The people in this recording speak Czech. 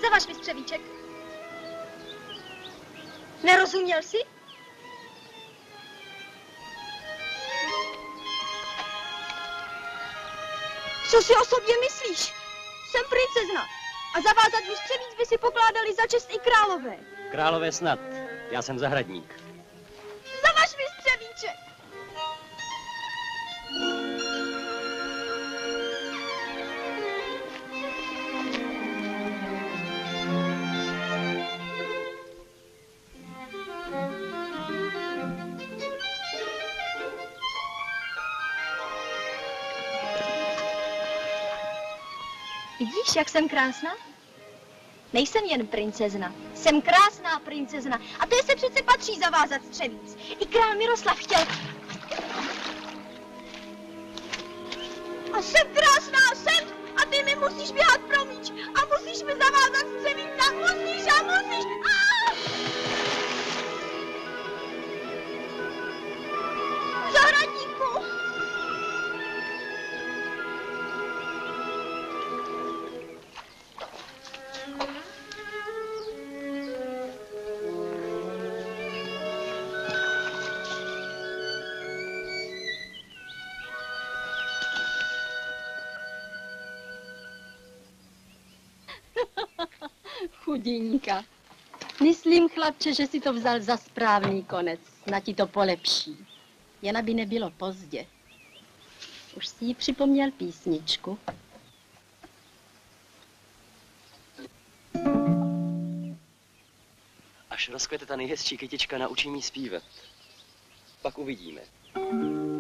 Zavaž mi střevíček. Nerozuměl jsi? Co si o sobě myslíš? Jsem princezna. A zavázat mi střevíc by si pokládali za čest i králové. Králové snad. Já jsem zahradník. Zavaž mi střevíček. Vidíš, jak jsem krásná? Nejsem jen princezna, jsem krásná princezna. A to je se přece patří zavázat střevíc. I král Miroslav chtěl. A jsem krásná, jsem! A ty mi musíš běhat pro míč. A musíš mi zavázat střevíc. A musíš, a musíš. Zahradníku! Chudinka. Myslím, chlapče, že si to vzal za správný konec. Snad ti to polepší. Jen aby nebylo pozdě. Už si jí připomněl písničku. Až rozkvete ta nejhezčí kytička, naučím jí zpívat. Pak uvidíme.